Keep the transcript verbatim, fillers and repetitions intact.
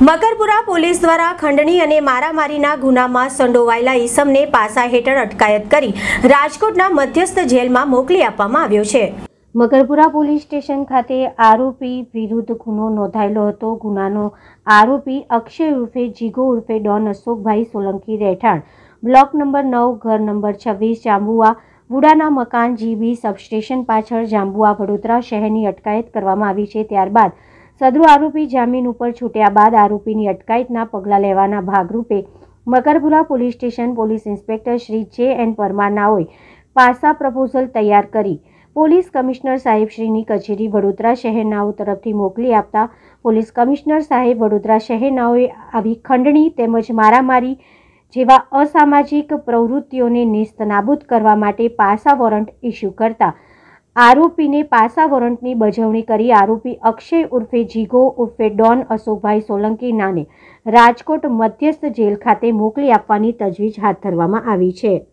Makarpura police દ્વારા ખંડણી અને મારામારીના ગુનામાં સંડોવાયેલા ઈસમને પાસા હેઠળ અટકાયત કરી રાજકોટના મધ્યસ્થ જેલમાં મોકલી આપવામાં આવ્યો છે। મકરપુરા પોલીસ સ્ટેશન ખાતે આરોપી વિરુદ્ધ ગુનો નોંધાયેલો હતો। ગુનાનો આરોપી અક્ષય ઉર્ફે જીગો ઉર્ફે ડોન અશોકભાઈ સોલંકી રહેઠાણ બ્લોક નંબર નવ ઘર નંબર છવ્વીસ જાંબુઆ વુડાના મકાન જીબી સબસ્ટેશન પાછળ જાંબુઆ વડોદરા શહેરની અટકાયત કરવામાં આવી છે। ત્યારબાદ સદરુ આરોપી જામીન ઉપર છૂટ્યા બાદ આરોપીની અટકાયતના પગલાં લેવાના ભાગરૂપે Makarpura police station police inspector Shri J N Parmar નાઓએ પાસા પ્રપોઝલ તૈયાર કરી પોલીસ કમિશનર સાહેબ શ્રીની કચેરી વડોદરા શહેરનાઓ તરફથી મોકલી આપતા પોલીસ કમિશનર સાહેબ વડોદરા શહેરનાઓએ આવી ખંડણી તેમજ મારામારી જેવા અસામાજિક પ્રવૃત્તિઓને નેસ્તનાબૂદ કરવા માટે પાસા વોરંટ ઇસ્યુ કરતા આરોપીને પાસા વોરંટની બજવણી કરી આરોપી અક્ષય ઉર્ફે જીગો ઉર્ફે ડોન અશોકભાઈ સોલંકી નાને રાજકોટ મધ્યસ્થ જેલ ખાતે મોકલી આપવાની તજવીજ હાથ ધરવામાં આવી છે।